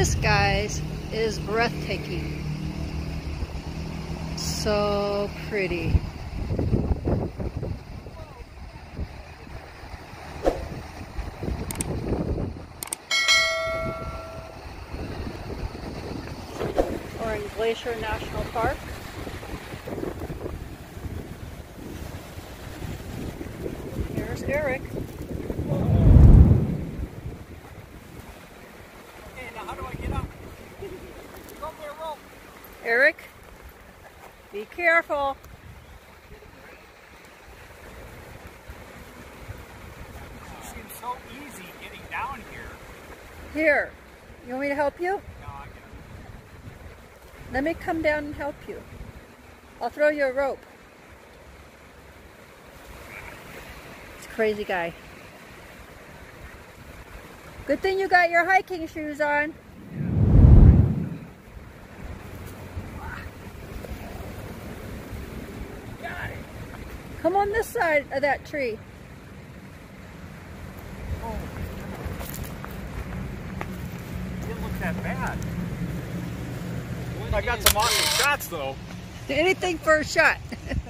This, guys, is breathtaking. So pretty. We're in Glacier National Park. Here's Eric. Hey, now how do I get up? Go up there, rope. Eric, be careful. It seems so easy getting down here. Here, you want me to help you? No, I get it. Let me come down and help you. I'll throw you a rope. It's a crazy guy. Good thing you got your hiking shoes on. Come on this side of that tree. Oh. It didn't look that bad. I got some awesome shots though. Anything for a shot.